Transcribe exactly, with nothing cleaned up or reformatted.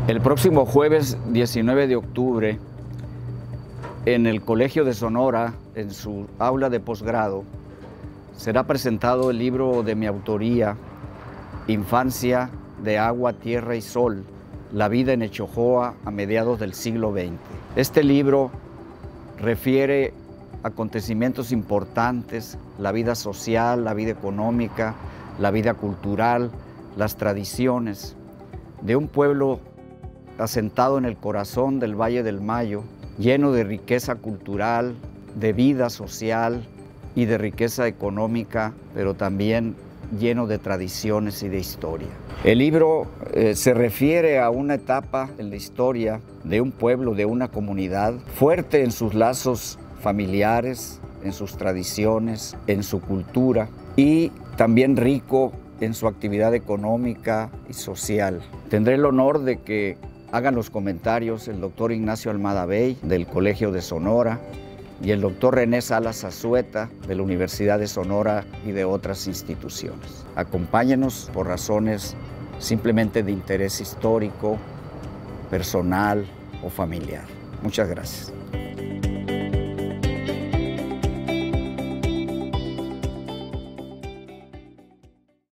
El próximo jueves diecinueve de octubre, en el Colegio de Sonora, en su aula de posgrado, será presentado el libro de mi autoría, Infancia de Agua, Tierra y Sol, la vida en Echojoa a mediados del siglo veinte. Este libro refiere acontecimientos importantes, la vida social, la vida económica, la vida cultural, las tradiciones de un pueblo asentado en el corazón del Valle del Mayo, lleno de riqueza cultural, de vida social y de riqueza económica, pero también lleno de tradiciones y de historia. El libro eh, se refiere a una etapa en la historia de un pueblo, de una comunidad, fuerte en sus lazos familiares, en sus tradiciones, en su cultura y también rico en su actividad económica y social. Tendré el honor de que hagan los comentarios el doctor Ignacio Almada Bey, del Colegio de Sonora, y el doctor René Salas Azueta, de la Universidad de Sonora y de otras instituciones. Acompáñenos por razones simplemente de interés histórico, personal o familiar. Muchas gracias.